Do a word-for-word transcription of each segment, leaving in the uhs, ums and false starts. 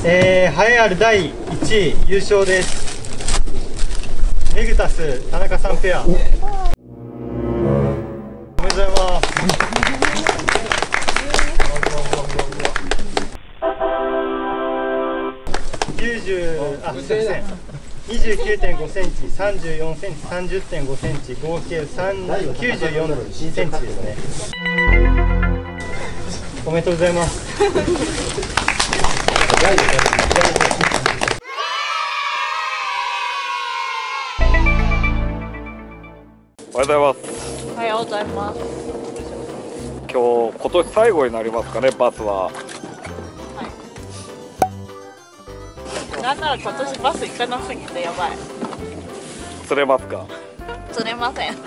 えー、栄えあるだいいちい優勝です。メグタス田中さんペア。おめでとうございます。きゅうじゅう、あ、すみません。にじゅうきゅうてんごセンチ、さんじゅうよんセンチ、さんじゅってんごセンチ、合計きゅうじゅうよんセンチですね。おめでとうございます。 おはようございます。 おはようございます。 今日今年最後になりますかね、バスは。 なんなら今年バス行かなすぎてやばい。 釣れますか？ 釣れません。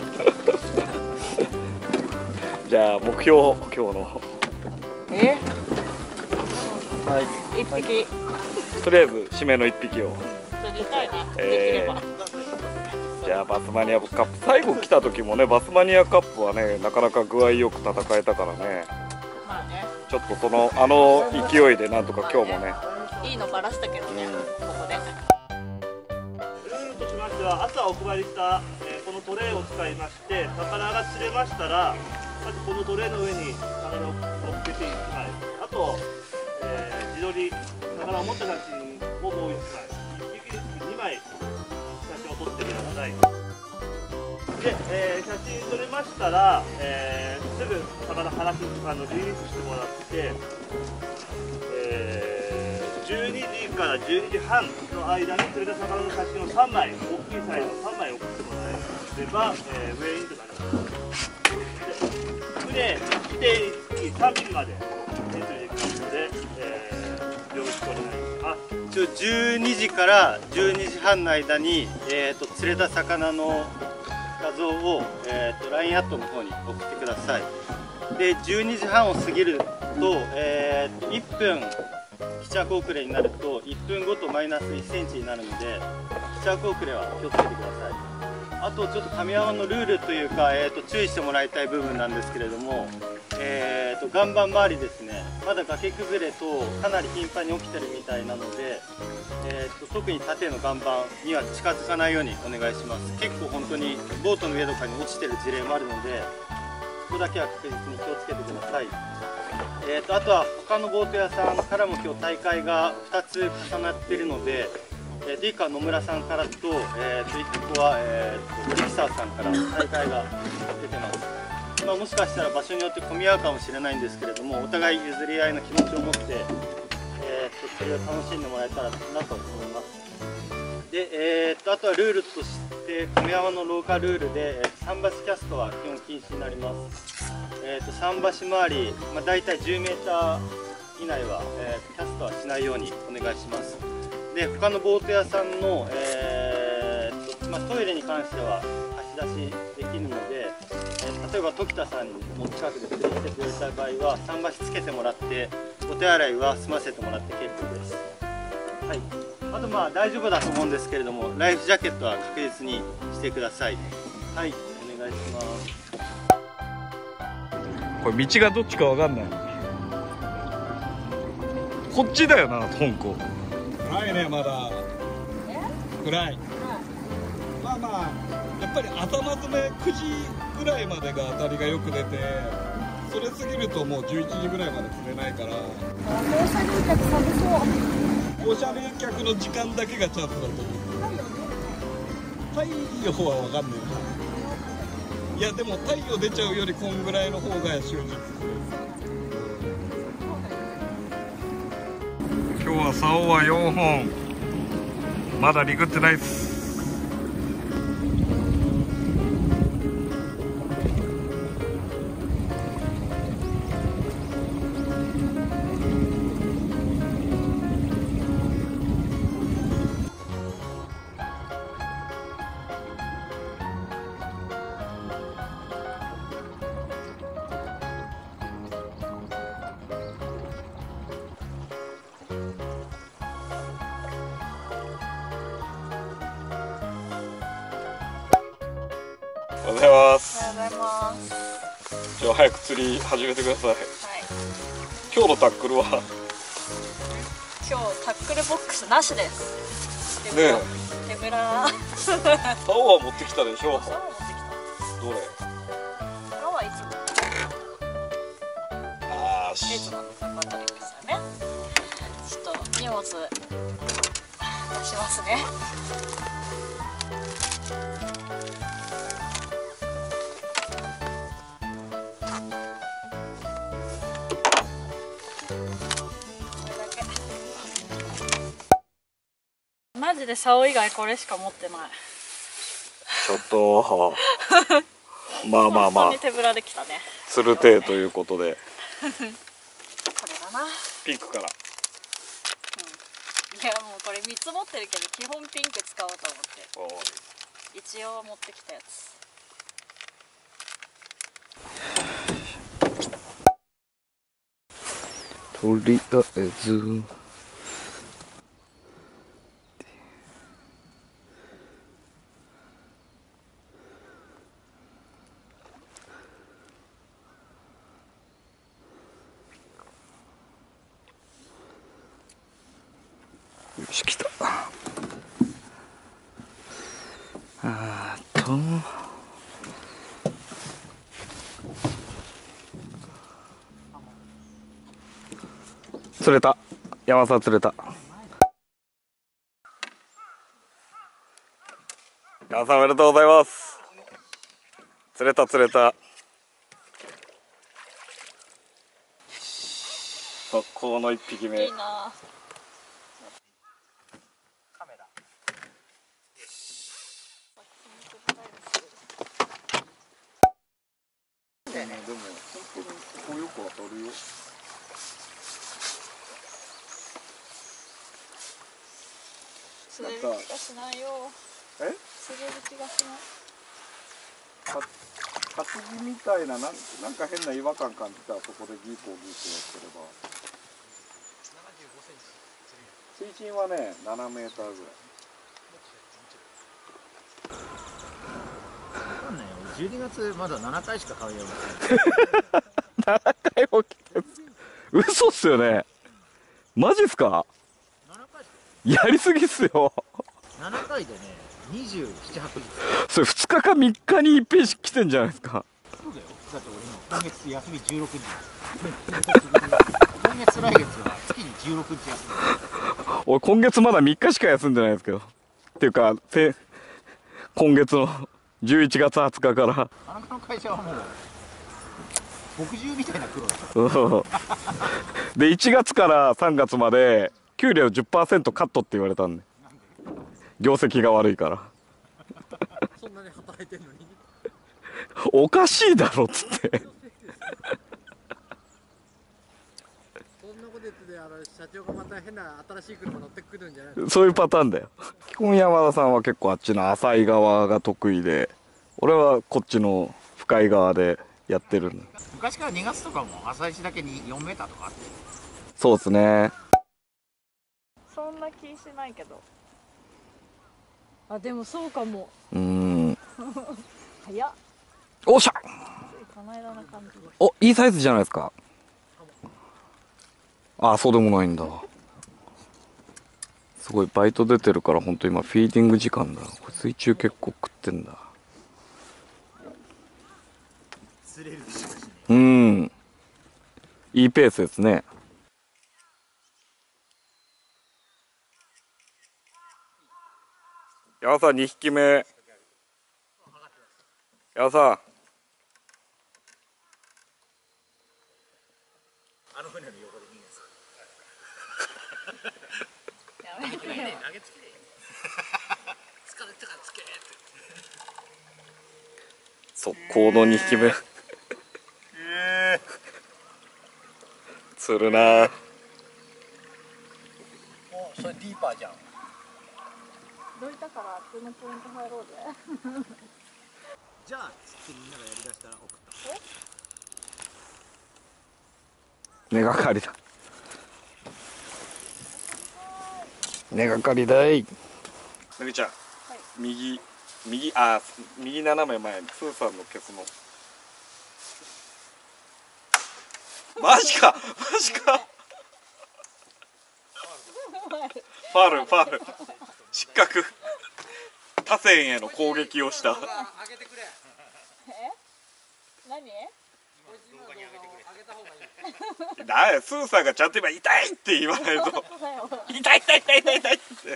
じゃあ目標今日の。 え？ はい。 一匹。 とりあえず締めの一匹を。 釣りたいな。 えー、 できれば。 じゃあバスマニアカップ、最後来た時もね、バスマニアカップはね、なかなか具合よく戦えたからね。 まあね。 ちょっとそのあの勢いでなんとか今日もね。 いいのばらしたけどね、ここで。 ルールとしましては、朝お配りした、えー、このトレイを使いまして、魚が釣れましたら、まずこのトレイの上に魚を乗っけていちまい、あと、えー、自撮り、魚を持った写真をもういちまい、いっぴきにつきにまい写真を撮ってください。で、えー、写真撮れましたら、えー、すぐ魚離すあのリリースしてもらって、えーじゅうにじからじゅうにじはんの間に釣れた魚の写真をさんまい、大きいサイズのさんまい送ってもらえれば、えー、ウェインとなります。船、規定にさんびきまでエントリーできますので、えー、よろしくお願いします。 一応じゅうにじからじゅうにじはんの間に、えー、と釣れた魚の画像を、えー、と ライン アットの方に送ってください。でじゅうにじはんを過ぎると、えー、といっぷん帰着遅れになるといっぷんごとマイナスいっセンチになるので、帰着遅れは気をつけてください。あとちょっと神山のルールというか、えー、と注意してもらいたい部分なんですけれども、えー、と岩盤周りですね、まだ崖崩れとかなり頻繁に起きてるみたいなので、えー、と特に縦の岩盤には近づかないようにお願いします。結構本当にボートの上とかに落ちてる事例もあるので、ここだけは確実に気をつけてください。えー、とあとは他のボート屋さんからも今日大会がふたつ重なっているので、えー、リカ野村さんからと、えー、といっこは、えー、とリキサーさんから大会が出てます。まあ、もしかしたら場所によって混み合うかもしれないんですけれども、お互い譲り合いの気持ちを持って、えー、とそれを楽しんでもらえたらなと思います。で、えー、とあとはルールとして神山のローカルルールで、えー、桟橋キャストは基本禁止になります。えー、と桟橋周り、まあ、大体じゅうメーター以内は、えー、キャストはしないようにお願いします。で他のボート屋さんの、えーとまあ、トイレに関しては貸し出しできるので、えー、例えば時田さんの近くで釣りしてくれた場合は桟橋つけてもらってお手洗いは済ませてもらって結構です。はい、あとまあ大丈夫だと思うんですけれども、ライフジャケットは確実にしてください。はい、お願いします。 これ道がどっちかわかんない。こっちだよな、香港。暗いね、まだ。暗い。まあまあ、やっぱり頭詰めくじぐらいまでが当たりがよく出て、それ過ぎるともうじゅういちじぐらいまで釣れないから。 放射冷却寒そう。 放射冷却の時間だけがチャンスだと思う。太陽はわかんないな。いやでも太陽出ちゃうよりこんぐらいの方が正直。今日は竿はよんほん、まだリグってないっす。おはようございます。 おはようございます。 じゃあ早く釣り始めてください。 はい。 今日のタックルは今日タックルボックスなしです。 ねえ、 手ぶら。 竿は持ってきたでしょ。 竿持ってきた。 どれ？ 竿はいつも。 ああ、 いつものサバトリックスだね。ちょっと荷物出しますね。マジで竿以外これしか持ってない。 ちょっとまあまあまあ、 本当に手ぶらできたね。 釣る手ということでこれだな。 ピンクから。 いやもうこれみっつ持ってるけど基本ピンク使おうと思って一応持ってきたやつ。 とりあえずよし、来た。あーっと釣れた。山さん釣れた。山さんおめでとうございます。釣れた釣れた。速攻の一匹目。 いいな。カメラ。 でも本当にこうよく当たるよ。 釣れる気がしないよ。 え？ 釣れる気がしない。 か担ぎみたいな、なんなんか変な違和感感じたらそこでギーコーギーコーやってれば。水深はねななメーターぐらい。 わかんないよ。じゅうにがつまだななかいしか買うよ。 ななかいも来てる。嘘っすよね。マジっすか？やりすぎっすよ。 ななかいでね、にじゅうなな、はちにち。 それふつかかみっかにいっぺん来てんじゃないですか。 そうだよ。だって俺の今月休みじゅうろくにち。今月来月は月にじゅうろくにち休み。 俺今月まだみっかしか休んでないですけど。っていうか、せ今月のじゅういちがつはつかから。 あなたの会社はもう牧獣みたいな苦労だ。 でいちがつからさんがつまで給料 じゅっパーセント カットって言われたんで。業績が悪いから。 そんなに働いてんのに。 おかしいだろっつって。 そんなこと言ってて、あの社長がまた変な新しい車乗ってくるんじゃないの？ そういうパターンだよ。基本山田さんは結構あっちの浅い側が得意で、俺はこっちの深い側でやってるんだ。 昔からにがつとかも朝一だけによんメーターとかあって。 そうですね。 そんな気しないけど。あ、でもそうかも。 うーん。 早っ。 おっしゃ。 この間の感じ。 お、いいサイズじゃないですか。あ、そうでもないんだ。すごいバイト出てるから本当今フィーディング時間だ。これ水中結構食ってんだ。 釣れるでしょうしね。 うん。いいペースですね。山さんにひきめ。山さん。 あの船の横で逃げます。 やめてよ。 投げつけ。疲れたからつけって。 速攻のにひきめ。釣るな。 もうそれディーパーじゃん。 どいたからあっちのポイント入ろうぜ。 じゃあ釣ってみんながやりだしたら送った。 根がかりだ。根がかりだい。ぬぎちゃん、はい、右右あ右斜め前にスーさんのケツの。マジかマジか。 ファールファール失格。他線への攻撃をした。 え？何？ だよ、スーさんがちゃんと今痛いって言わないと。痛い痛い痛い痛い痛いって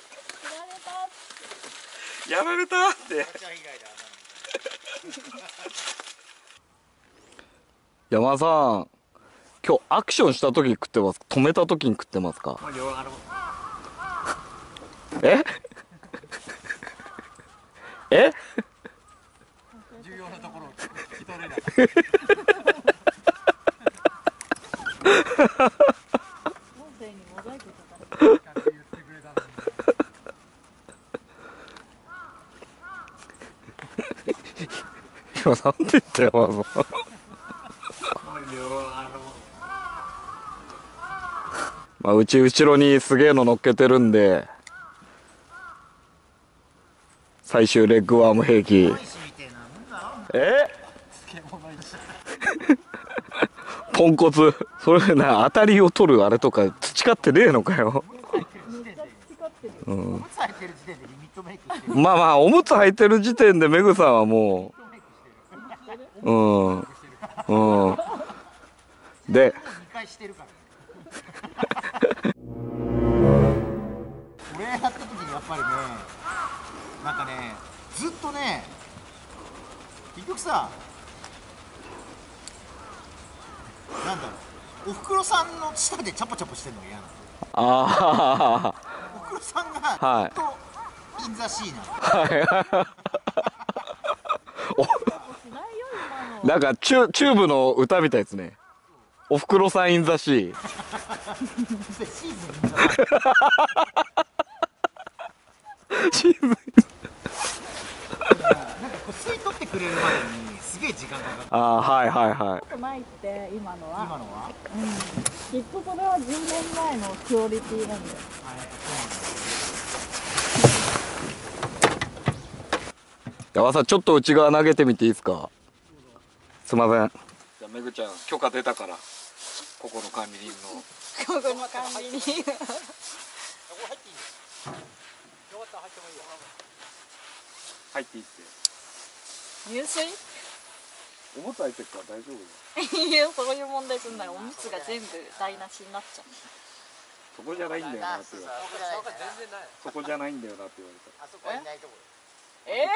やられたって。山田さん、今日アクションした時食ってますか？止めた時に食ってますか？ええ重要なところを聞き取れない。今なんて言ったよ、まず。まあ、うち後ろにすげえの乗っけてるんで、最終レッグワーム兵器。えポンコツ。それな、当たりを取るあれとか培ってねえのかよ。うん、まあまあ、おむつ履いてる時点でメグさんはもう、うんうんで俺やった時にやっぱりね、なんかね、ずっとね、結局さ、なんだろう、おふくろさんの下でチャポチャポしてるのが嫌なの。 あおふくろさんがはいずっとインザシーなの。 なんかチュチューブの歌みたいですね。おふくろさんインザシー。 シーズンインザシー。 シーズン。 なんかこう吸い取ってくれるまでにすげえ時間かかる。 ああ、はいはいはい。 ちょっとないって今のは。 今のは？ うん。きっとそれはじゅうねんまえのクオリティなんだよ。 あ、やっぱそうなんだ。 山田さん、ちょっと内側投げてみていいですか？すいません。じゃあめぐちゃん許可出たから、ここの管理人の。 ここの管理人。 入っていいって。 入水？ おむつ入ってるから大丈夫だよ。 いや、そういう問題すんならおむつが全部台無しになっちゃう。 そこじゃないんだよなって言われた。そこじゃないんだよなって言われた。 あそこはいないところ。 ええー、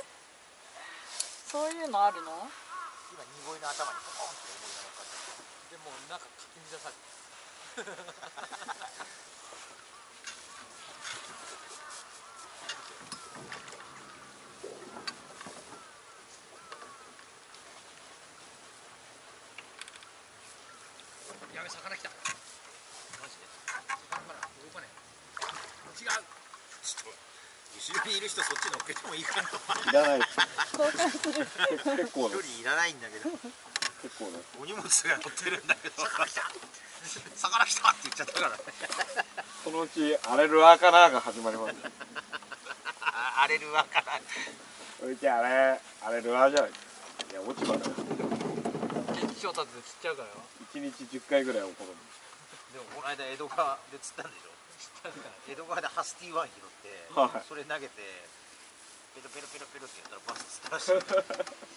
そういうのあるの？ 今ニボイの頭にポコンって思いながらでもなんかかき乱される。やべ、魚来た。マジで魚から動かねえ。違う。ちょっと後ろにいる人そっち乗っけてもいいかな。 いらない。 交換する。 結構距離いらないんだけど。 結構ね。 お荷物が乗ってるんだけど。魚来た。魚来たって言っちゃったから。 そのうち荒れるわかなが始まります。 荒れるわから。 うちあれ荒れるわじゃない。いや落ち葉だよ。 翔太って釣っちゃうからよ。 一日十回ぐらい起こる。 でもこの間江戸川で釣ったんでしょ。江戸川でハスティーワン拾って、 はい、 それ投げてペロペロペロペロってやったらバス釣ったらし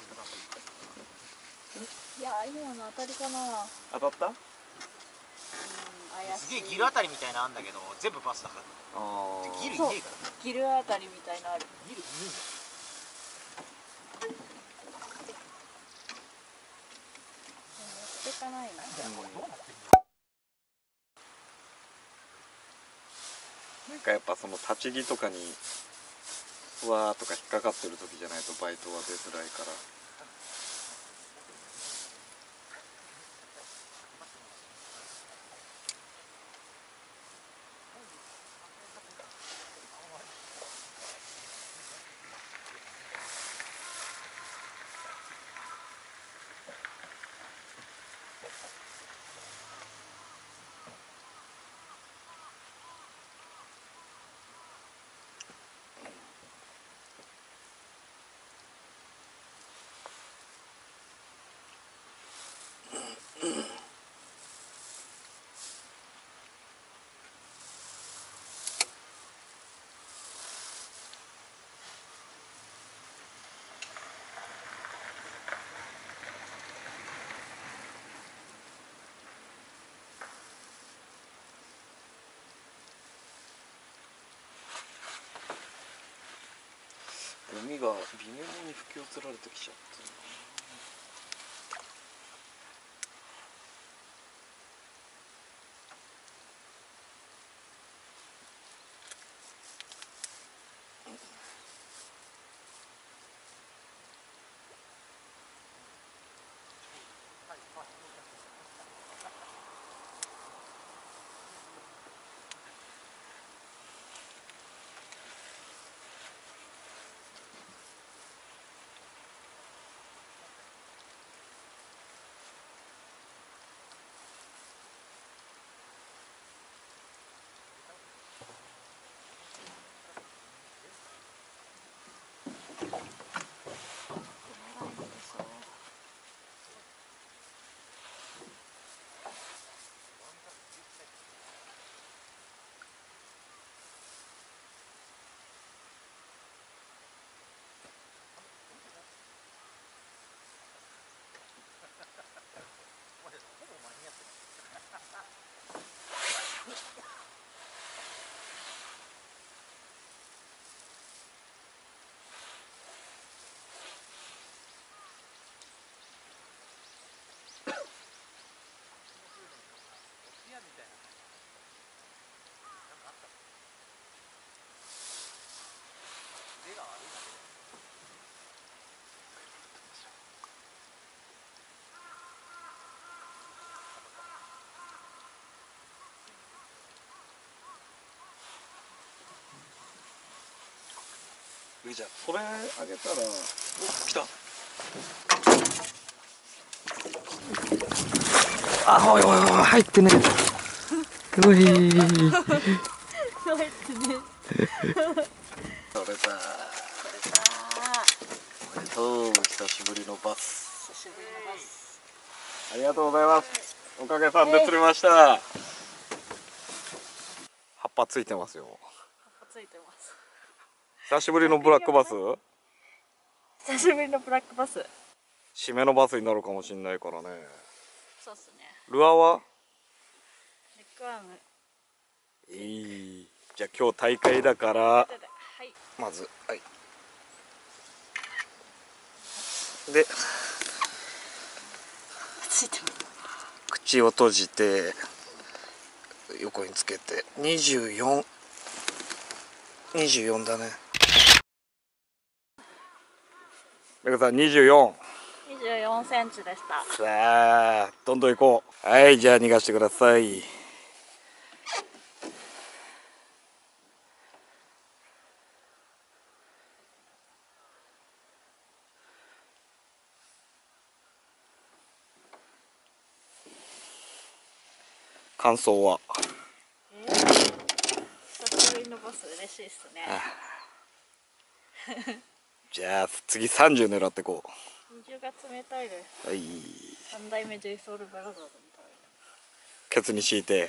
い。 いや、今の当たりかな。 当たった？うん、 怪しい。 すげえギルあたりみたいなのあんだけど全部バスだから。ああ。ギルいねえから。 ギルあたりみたいなある。 ギルいねえんだよ。 持ってかないな。 なんかやっぱその立ち木とかにふわーとか引っかかってる時じゃないとバイトは出づらいから。 耳が微妙に吹き寄せられてきちゃって。 じゃあそれあげたら、お、来た。あ、おいおいおい、入ってね。おい。入ってね。取れた。おめでとう、久しぶりのバス。 久しぶりのバス。 ありがとうございます。おかげさんで釣れました。葉っぱついてますよ。 葉っぱついてます。 久しぶりのブラックバス。 久しぶりのブラックバス。 締めのバスになるかもしれないからね。 そうっすね。 ルアーは？ レッグアーム。 いい。じゃあ今日大会だから、 はい、 まず、はい。で、 ついてます。 口を閉じて横につけてにじゅうよん、にじゅうよんだね。めぐさんにじゅうよん。 にじゅうよんセンチでした。 さあどんどん行こう。はい、じゃあ逃がしてください。感想は？ えー、久しぶりのバス嬉しいっすね。 じゃあ次さんじゅう狙ってこう。 にじゅうが冷たいです。 はい。 三代目 J ソウルブラザーズみたいケツに敷いて。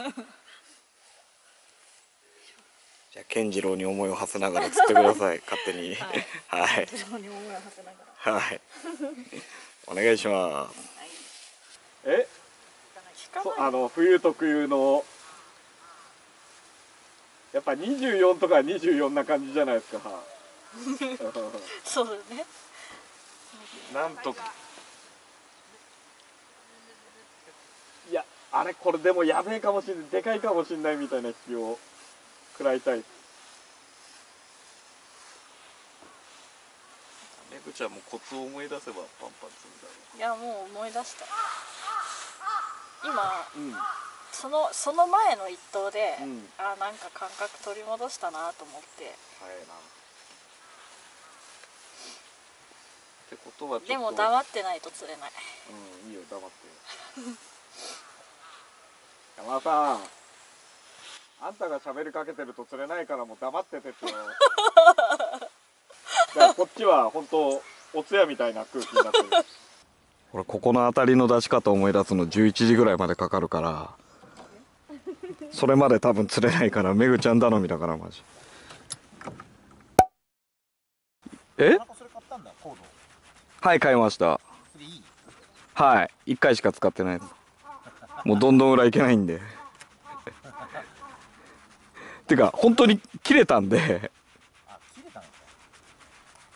じゃあ健次郎に思いを馳せながら釣ってください。勝手に。はい。はい。 健次郎に思いを馳せながら。 はい。お願いします。はい、え？あの冬特有のやっぱにじゅうよんとかにじゅうよんな感じじゃないですか。 そうだね。 なんとかいやあれこれでもやべえかもしれない、でかいかもしれないみたいな引きを食らいたい。めぐちゃんもコツを思い出せばパンパン釣るだろう。 いやもう思い出した。今、 うん、 そのその前の一投で、 うん、 あなんか感覚取り戻したなと思って。 早いな。ってことはちょっとでも黙ってないと釣れない。 うん、いいよ黙って。山田さん、あんたが喋りかけてると釣れないからもう黙っててってよ。じゃあこっちは本当お通夜みたいな空気になってる。俺ここの当たりの出し方思い出すのじゅういちじぐらいまでかかるから、それまで多分釣れないからめぐちゃん頼みだからマジ。え？はい、買いました。はい、いっかいしか使ってないです。もうどんどん裏いけないんで。てか本当に切れたんで。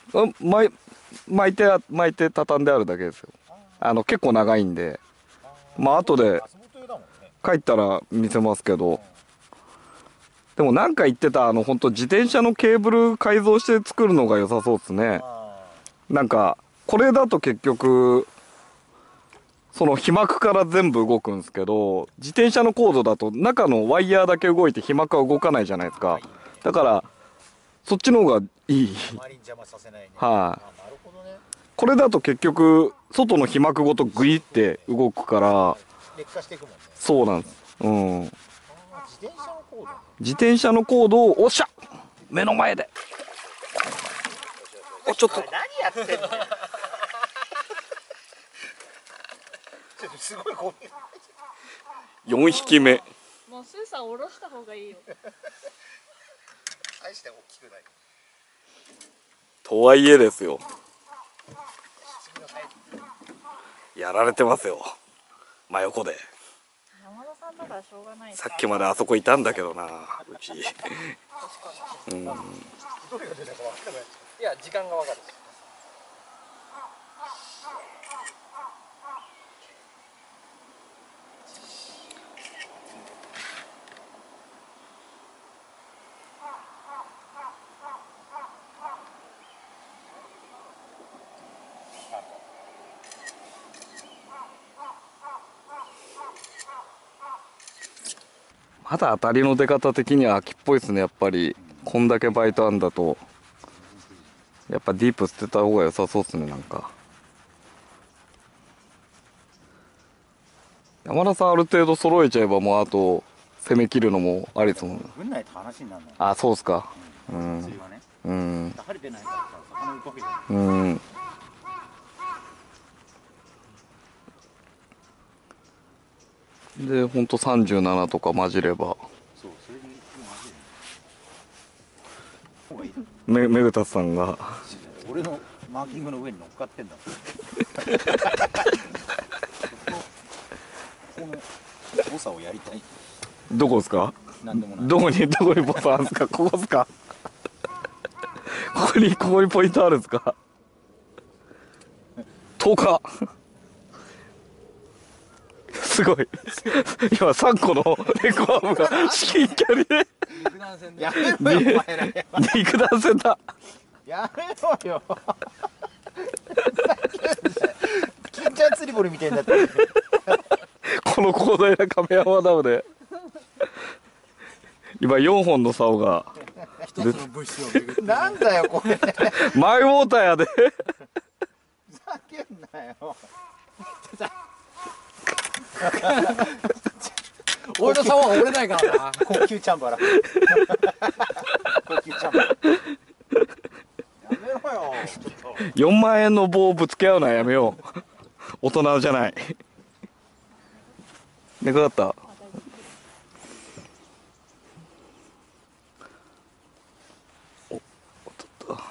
あ巻い巻いて巻いて畳んであるだけですよ。あの結構長いんで、まあ後で帰ったら見せますけど。でもなんか言ってた、あの本当自転車のケーブル改造して作るのが良さそうですね。なんかこれだと結局その被膜から全部動くんですけど、自転車のコードだと中のワイヤーだけ動いて被膜は動かないじゃないですか。だからそっちの方がいい。はい。これだと結局外の被膜ごとグイって動くから劣化していくもんね。そうなんです。うん。自転車のコード。自転車のコードをおっしゃ目の前で。おちょっと。何やってんの。すごいゴミ。四匹目。 もうスーさん下ろした方がいいよ。 大して大きくない。 とはいえですよ。やられてますよ。真横で。 山田さんだからしょうがない。 さっきまであそこいたんだけどな、うち。うん。いや時間がわかる。 まだ当たりの出方的には秋っぽいですね。やっぱりこんだけバイトあんだとやっぱディープ捨てた方が良さそうですね。なんか山田さんある程度揃えちゃえばもうあと攻め切るのもありですもんね。 分ないと話になるの。 あ、そうっすか。うん、 うん、 うん、 晴れてないからさ、魚浮くわけじゃない。 うん。で、ほんとさんじゅうななとか混じれば。そう、それに混じる。め、めぐたさんが。 俺のマーキングの上に乗っかってんだ。この誤差をやりたい。 どこですか。 なんでもない。 どこに、どこにボタンあるんですか。ここですか。ここに、ここにポイントあるんですか。とおか。すごい。今さんこのレコアームが至近距離で。 肉弾戦だ。やめろよ、お前ら。 肉弾戦だ。 やめろよ。金ちゃん釣り堀みたいになってる。 この広大な亀山ダムで。今よんほんの竿が。 一つの物質を巡って。なんだよ、これ。 マイウォーターやで。 ふざけんなよ。俺の竿は折れないからな。高級チャンバラ。高級チャンバラ。やめろよ。 よんまんえんの棒をぶつけ合うのはやめよう。大人じゃない。でかかった。お、おっとっと。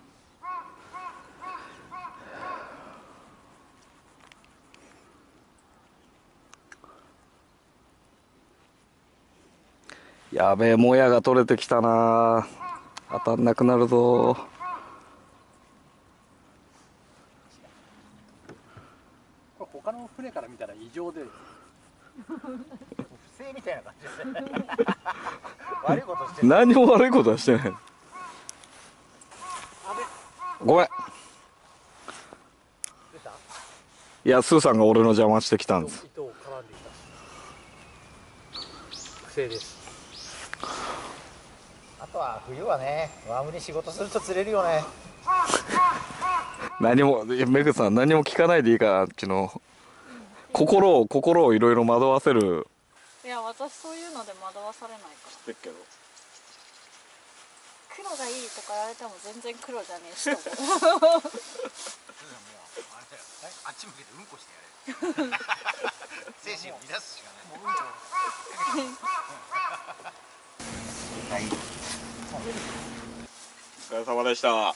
やべえ、もやが取れてきたな。当たんなくなるぞ。 これ他の船から見たら異常で不正みたいな感じですね。悪いことしてる。 何も悪いことはしてない。ごめん。いや、スーさんが俺の邪魔してきたんです。 糸を絡んできた。不正です。あとは冬はね、ワームに仕事すると釣れるよね。 何も、いや、メグさん何も聞かないでいいから、あっちの心を心をいろいろ惑わせる。 いや、私そういうので惑わされないから。 知ってっけど。 黒がいいとか言われても全然黒じゃねえしと思う。 あっち向けてうんこしてやれ。精神を乱すしかない。もううんこ。 お疲れ様でした。 お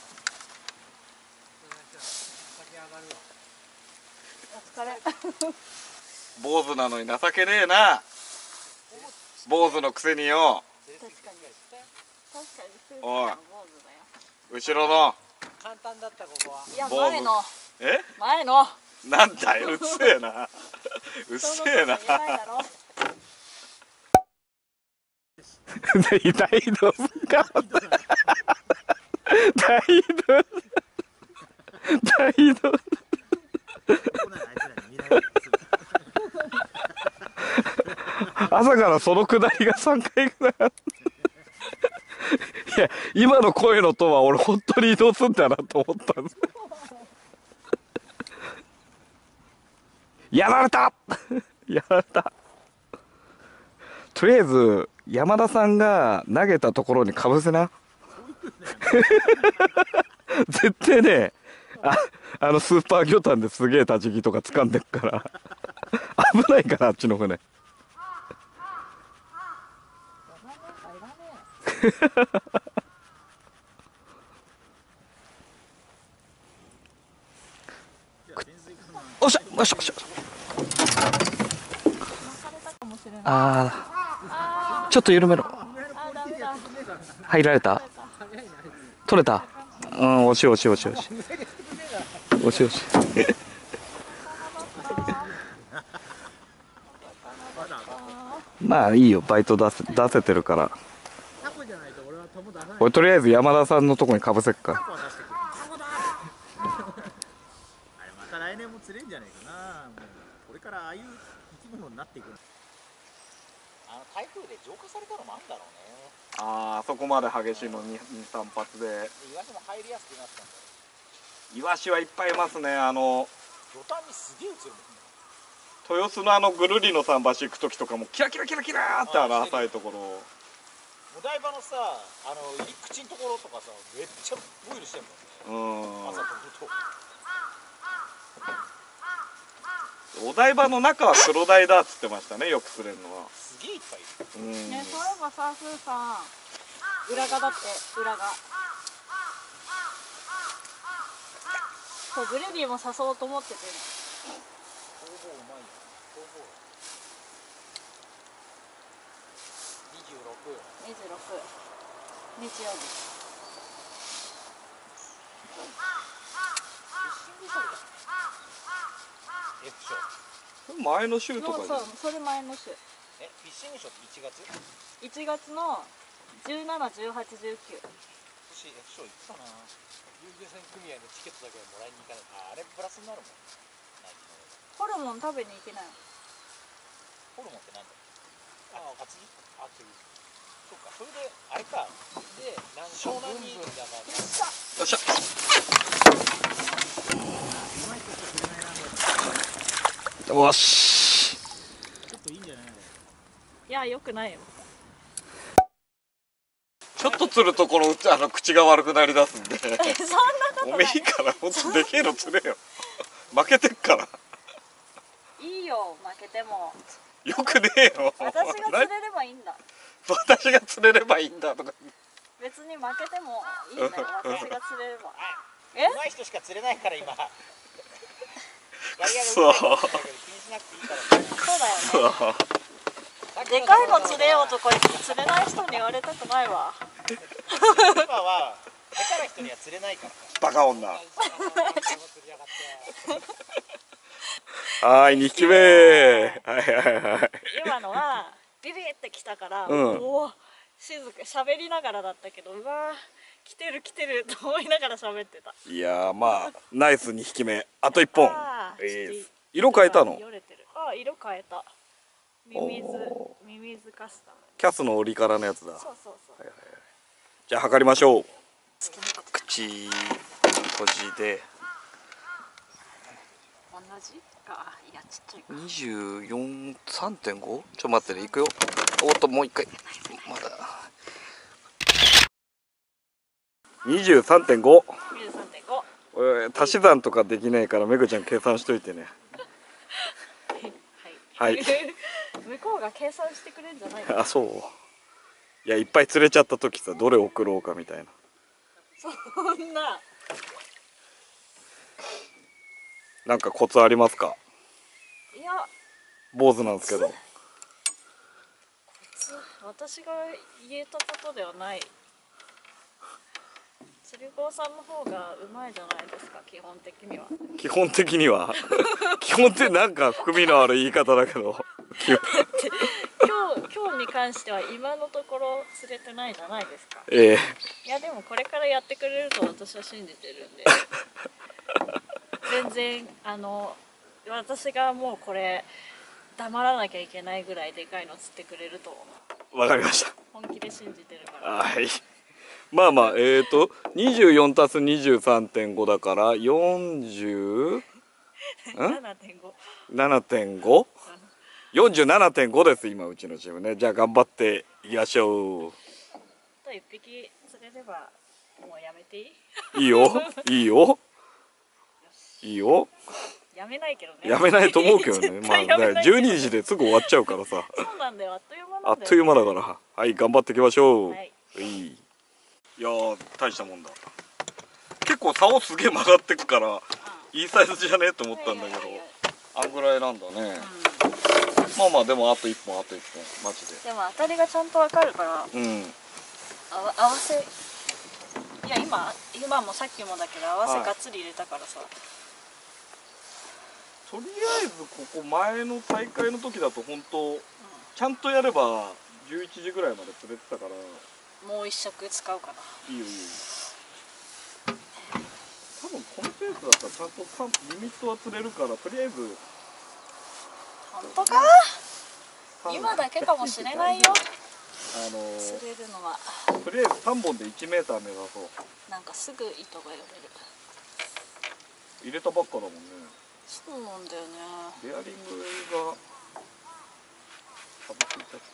疲れ。 坊主なのに情けねえな。坊主のくせによ。 確かに。確かに。 おい。後ろの簡単だったここは。 いや前のえ前のなんだようっせえなうっせえな大道が大道大道朝からそのくだりがさんかいぐらいいや今の声のとは俺本当に移動すんだなと思ったんですやられたやられたとりあえず山田さんが投げたところにかぶせな絶対ねああのスーパー魚探ですげえ立ち木とか掴んでっから危ないからあっちの船おっしゃよっしゃよっしゃああちょっと緩めろ入られた取れたうん惜しい惜しい惜しい惜しい惜しい惜しいまあいいよバイト出せ出せてるから俺とりあえず山田さんのとこにかぶせっかあれまた来年も釣れんじゃねえかな。もうこれからああいう生き物になっていく。あの台風で浄化されたのもあるんだろうね。 ああそこまで激しいのにさん発でイワシも入りやすくなったんだよ。 イワシはいっぱいいますね。あの魚探にすげえ映るもんね。 豊洲のあのぐるりの桟橋行く時とかもキラキラキラキラーってあの浅いところお台場のさあの入り口のところとかさめっちゃボイルしてんもんね。 うん朝飛ぶと。 お台場の中は黒鯛だっつってましたねよく釣れるのはすげえいっぱいいる。 うんね、そういえばさスーさん裏側だって裏側そうグレディも誘おうと思っててほぼうまいよ。ほぼにじゅうろくにじゅうろく日曜日 F 賞。 前の週とかそうそうそれ前の週えフィッシング賞っていちがつ？ いちがつのじゅうなな、じゅうはち、じゅうきゅう私 F 賞行ったな。遊漁船組合のチケットだけはもらいに行かない。ああれプラスになるもん。 ホルモン食べに行けないのホルモンってなんだ。ああ厚木あというそうかそれであれかでなん湘南にだからよっしゃよしちょっといいんじゃないの。 いやよくないよちょっと釣るところあの口が悪くなりだすんでそんなことないおめえいいからほんとでけえの釣れよ負けてっからいいよ負けてもよくねえよ私が釣れればいいんだ私が釣れればいいんだとか別に負けてもいいんだよ私が釣れればえ上手い人しか釣れないから今外野そうが上手い人だけど気にしなくていいからね。 そうだよねでかいの釣れようとこ釣れない人に言われたくないわ今は下手な人には釣れないからバカ女はいにひきめはいはいはい今のはビビってきたから、 うんおお静か喋りながらだったけどうわ来てる来てると思いながら喋ってたいやーまあナイスにひきめあといっぽんあーえーちょっと色変えたのよれてるあ色変えたミミズおミミズカスタムキャスの折りからのやつだそうそうそうじゃあ測りましょう口閉じで同じかいやちっちゃいかにじゅうよん、さんてんご? ちょっと待ってねいくよおっともう一回まだにじゅうさんてんごにじゅうさんてんご俺足し算とかできないからめぐちゃん計算しといてねはい、 はい向こうが計算してくれるんじゃないのあそういやいっぱい釣れちゃった時さどれ送ろうかみたいなそんななんかコツありますかいや坊主なんですけど私が言えたことではない釣り子さんの方がうまいじゃないですか、基本的には。 基本的には基本ってなんか含みのある言い方だけど今日今日に関しては今のところ釣れてないじゃないですか。 ええいやでもこれからやってくれると私は信じてるんで全然あの私がもうこれ黙らなきゃいけないぐらいでかいの釣ってくれるとわかりました。 本気で信じてるから。 はい。まあまあえっとにじゅうよんたすにじゅうさんてんごだからよんじゅうななてんごななてんご よんじゅうななてんごです今うちのチームね。じゃあ頑張っていきましょう。 といっぴき釣れればもうやめていい？ いいよいいよいいよ。 やめないけどね。 やめないと思うけどね。まあ絶対やめないけどじゅうにじですぐ終わっちゃうからさ。 そうなんだよ、あっという間なんだよ。 あっという間だから。はい頑張っていきましょう。 はい。 いい。いやー大したもんだ。結構竿すげえ曲がってくからいいサイズじゃねえと思ったんだけど、あんぐらいなんだね。まあまあでもあといっぽんあといっぽんマジで。 でも当たりがちゃんとわかるからうん。 あわ合わせいや今今もさっきもだけど合わせはいがっつり入れたからさ、 とりあえずここ前の大会の時だと本当ちゃんとやればじゅういちじぐらいまで釣れてたから。 もう一尺使うかな。 いいよいいよ。多分このペースだったらちゃんとさんリミットは釣れるからとりあえず。 本当か？今だけかもしれないよ。 あのー、 釣れるのは。 とりあえずさんぼんでいちメーター目指そう。 なんかすぐ糸が寄れる。 入れたばっかだもんね。 そうなんだよね。 ベアリングが外ついちゃってんの。こ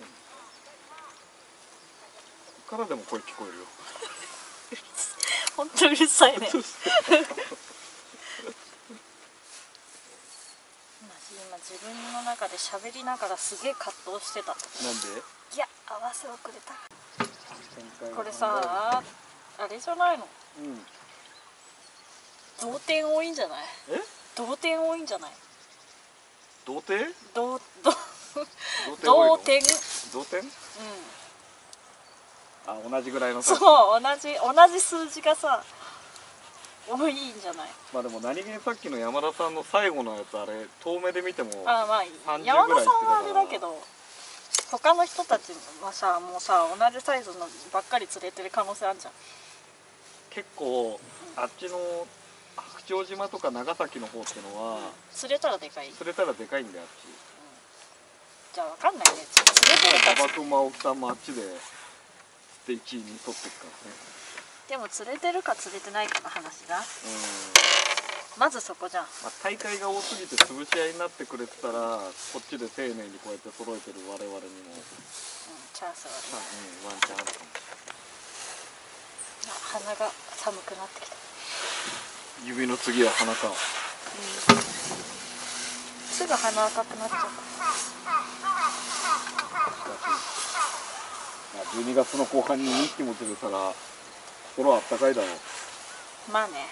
っからでも声聞こえるよ。 本当うるさいね。今自分の中で喋りながらすげえ葛藤してた。 なんで？ いや合わせ遅れた。これさあれじゃないの？ うん。 同点多いんじゃない？ え？ 同点多いんじゃない？ 童貞？ 同同童同点。 童貞？ うん。 あ同じぐらいのそうさ。 同じ同じ数字がさ多いんじゃない？ まあでも何気にさっきの山田さんの最後のやつあれ遠目で見てもあまあさんじゅうぐらいいってたから。 山田さんはあれだけど他の人たちはさもうさ同じサイズのばっかり釣れてる可能性あるじゃん。 結構あっちの白鳥島とか長崎の方ってのは、うん、 釣れたらでかい。 釣れたらでかいんだよあっち、うん、 じゃあわかんないね。釣れてるか馬場君も青木さんもあっちでいちいに取っていくからね。 でも釣れてるか釣れてないかの話だ。うんうんまずそこじゃん。 まあ、大会が多すぎて潰し合いになってくれてたらこっちで丁寧にこうやって揃えてる我々にも、うん、 チャンスはある、 うん、ワンチャンあるかもしれない。 あ鼻が寒くなってきた。 指の次は鼻か、うん、 すぐ鼻赤くなっちゃう。 じゅうにがつの後半ににひきも釣れたら心はあったかいだろう。 まあね、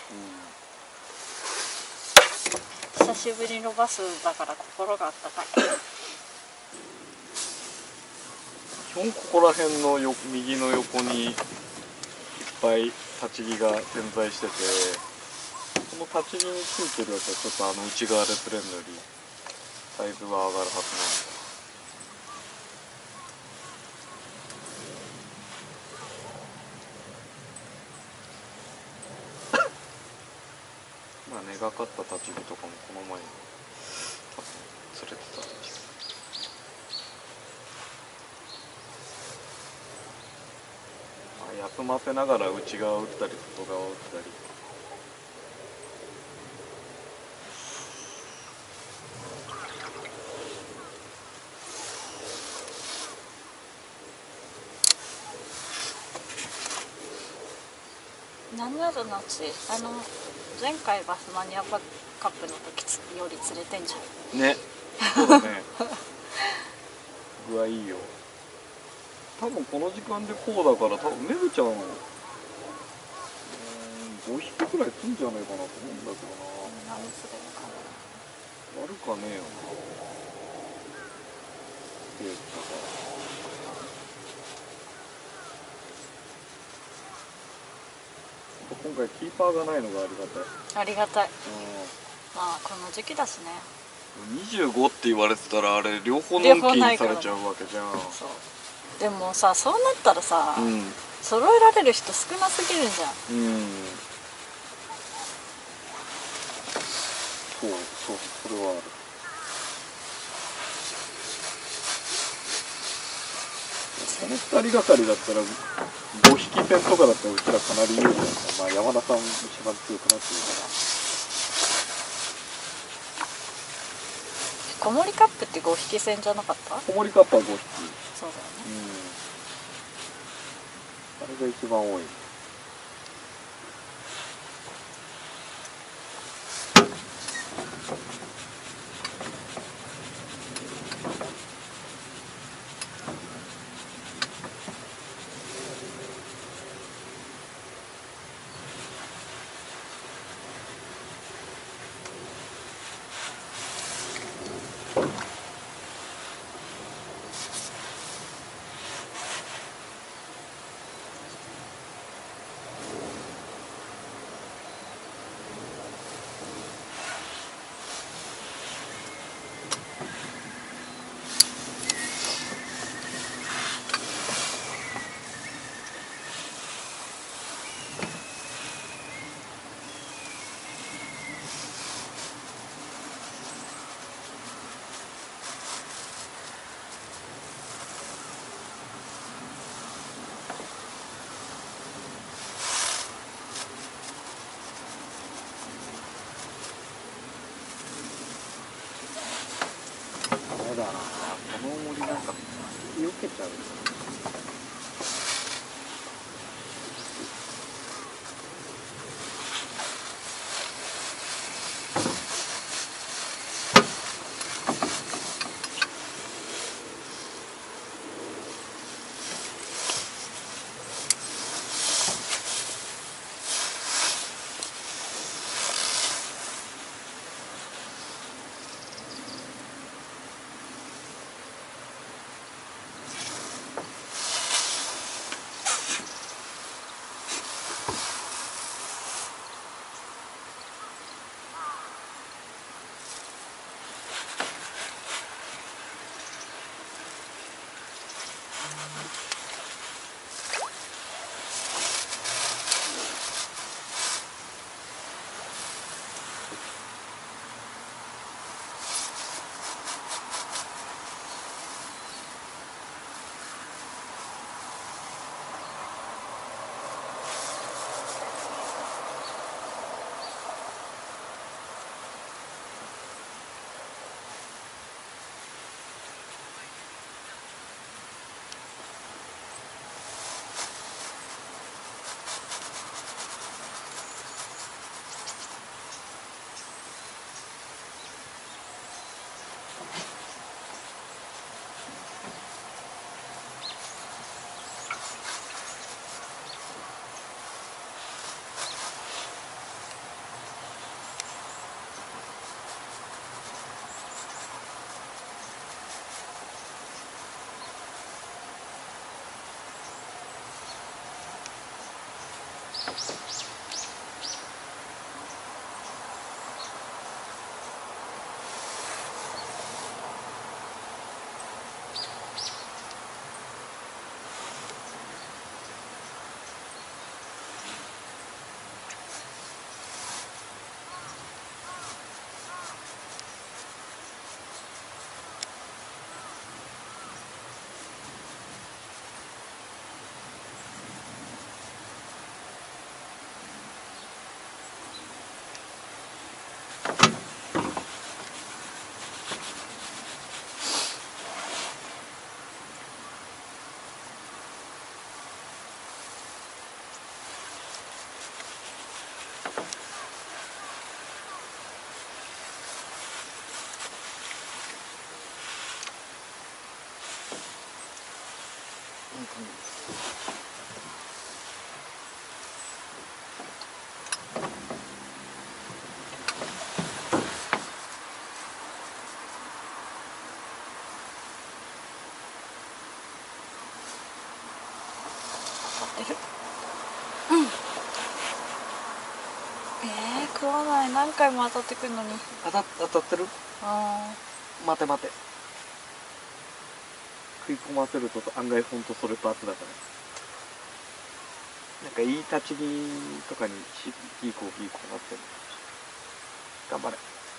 うん、久しぶりのバスだから心があったかい。 基本ここら辺のよ右の横にいっぱい立ち木が点在してて、この立ち木についてるやつはちょっとあの内側で釣れるのよりサイズは上がるはずなんで。まあ根がかった立ち木とかもこの前に多分釣れてたんでしょう。まあ、休ませながら内側を打ったり外側を打ったり。 何なら夏あの前回バスマニアカップの時より釣れてんじゃんね。そうだね。具合いいよ。多分この時間でこうだから多分めぐちゃんうんごひきくらい釣んじゃねえかなと思うんだけどな。 何釣れるかな。 悪かねえよな。って言ったから今回キーパーがないのがありがたい。 ありがたい。まあこの時期だしね。 にじゅうごって言われてたらあれ両方納期にされちゃうわけじゃん。 そうでもさ、そうなったらさ、 うん、 揃えられる人少なすぎるじゃん。うん、 そうそう、それはある。このふたりがかりだったらごひき戦とかだったらうちらかなり有利なんだ。まあ山田さん一番強くなってるから。 小森カップってごひき戦じゃなかった？ 小森カップはごひき。 そうだよね。 うん、あれが一番多い。だな、この森なんか避けちゃう。 うん。 食わない。何回も当たってくるのに。 当た当たってる？ あ待て待て。食い込ませると案外ほんとそれと圧だから。なんかいい立ち木とかにヒーコーヒーコーなってる。頑張れ。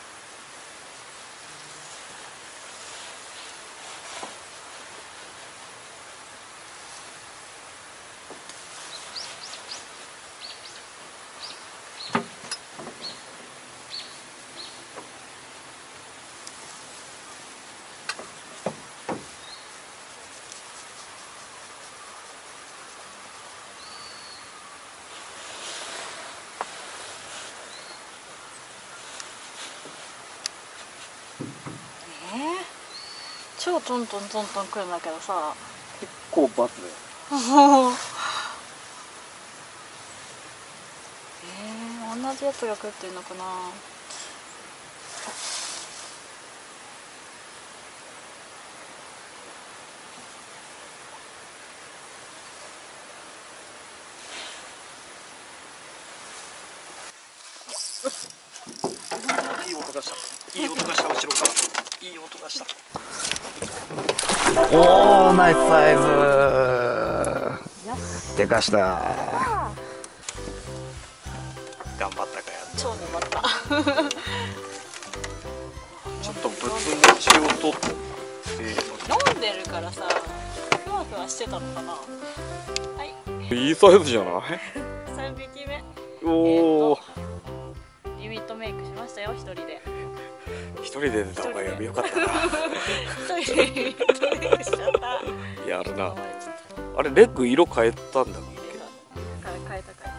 超トントントントンくるんだけどさ。 結構バツだよ。 えー、同じやつが食ってるのかな。 いい音がした。いい音がした。後ろから。いい音がした。おー、ナイスサイズ。でかした。頑張ったかや。 超粘った。 ちょっとぶつ持ちを取って。 飲んでるからさ、ふわふわしてたのかな。はい。 いいサイズじゃない？ 三匹目。 おお。 リミットメイクしましたよ、一人で。 一人で出た方がよかったな。 一人でリミットメイクしちゃった。 やるな。あれレッグ色変えたんだっけ？ 変えた変え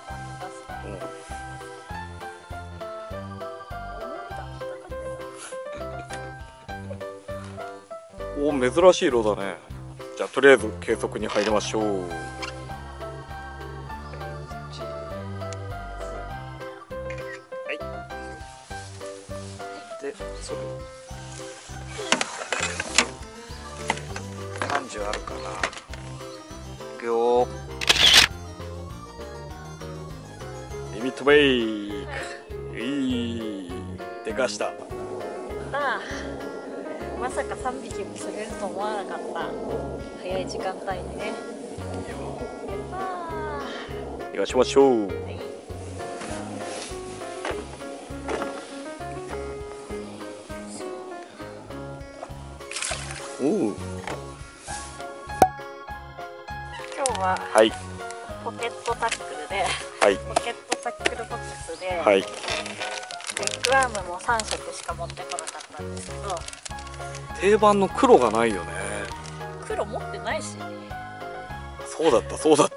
た。おお、珍しい色だね。じゃあとりあえず計測に入りましょう。で、それさんじゅうあるかな。いくよ。リミットメイク。いい。でかした。 た。まさかさんびきも釣れると思わなかった。早い時間帯にね。 よしましょう。おお。 今日は、 はい、 ポケットタックルで、 はい、 ポケットタックルボックスで、 はい、 レッグアームもさん色しか持ってこなかったんですけど、 定番の黒がないよね。 黒持ってないし、 そうだったそうだった。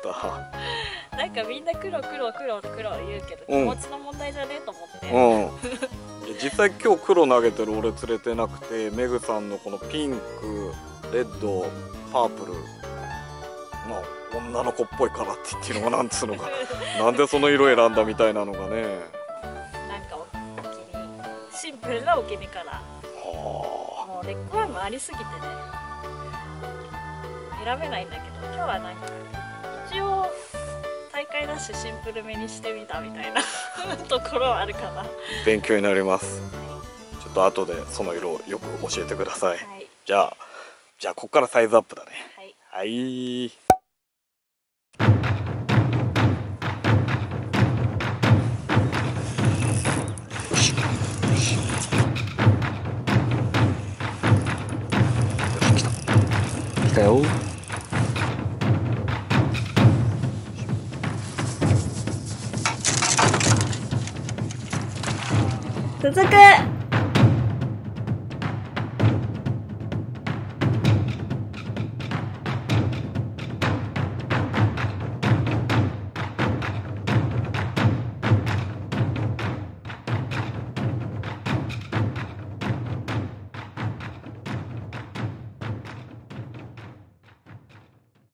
なんかみんな黒黒黒黒言うけど、 うん、 気持ちの問題じゃねえと思って、 うん、実際今日黒投げてる俺釣れてなくて、メグさんのこのピンク、レッド、パープル、まあ女の子っぽいからって言っていうのがなんつうのかなんでその色選んだみたいなのがね、 なんかお気にシンプルなお気にから、はあ、もうレッグアームありすぎてね選べないんだけど、今日はなんか一応大会ダッシュシンプルめにしてみたみたいなところはあるかな。 勉強になります。ちょっと後でその色をよく教えてください。はい、じゃあじゃあここからサイズアップだね。はい、はい。来たよ。 続く。